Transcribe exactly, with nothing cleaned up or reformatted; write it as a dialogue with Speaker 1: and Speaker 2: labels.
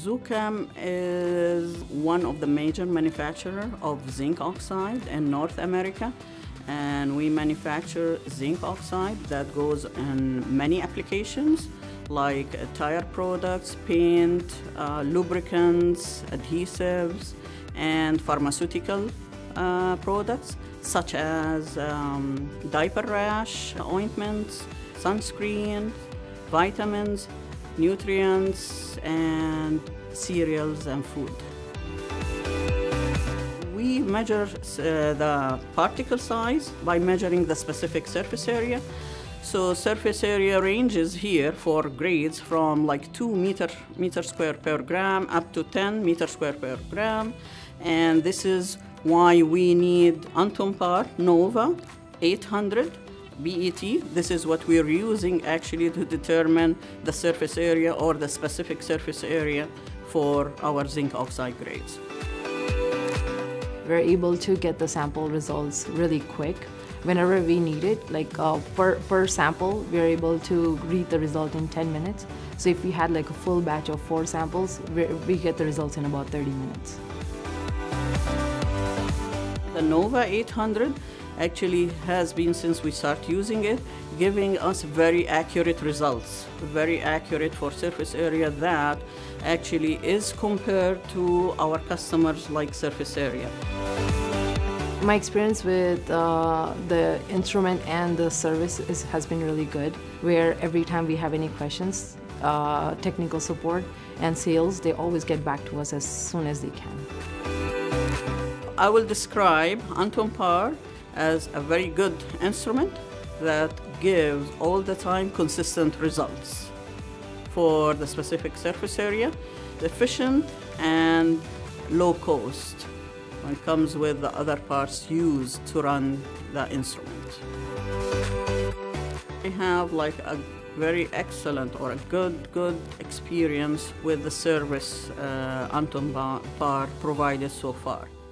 Speaker 1: Zochem is one of the major manufacturers of zinc oxide in North America, and we manufacture zinc oxide that goes in many applications like uh, tire products, paint, uh, lubricants, adhesives, and pharmaceutical uh, products such as um, diaper rash, ointments, sunscreen, vitamins, nutrients, and cereals and food. We measure uh, the particle size by measuring the specific surface area. So surface area ranges here for grades from like two meter, meter square per gram up to ten meter square per gram. And this is why we need Anton Paar Nova eight hundred B E T. This is what we're using actually to determine the surface area or the specific surface area for our zinc oxide grades.
Speaker 2: We're able to get the sample results really quick. Whenever we need it, like uh, per, per sample, we're able to read the result in ten minutes. So if we had like a full batch of four samples, we get the results in about thirty minutes.
Speaker 1: The Nova eight hundred actually has been, since we start using it, giving us very accurate results, very accurate for surface area that actually is compared to our customers like surface area.
Speaker 2: My experience with uh, the instrument and the service is, has been really good, where every time we have any questions, uh, technical support and sales, they always get back to us as soon as they can.
Speaker 1: I will describe Anton Paar as a very good instrument that gives all the time consistent results for the specific surface area, efficient and low cost when it comes with the other parts used to run the instrument. We have like a very excellent or a good, good experience with the service uh, Anton Paar provided so far.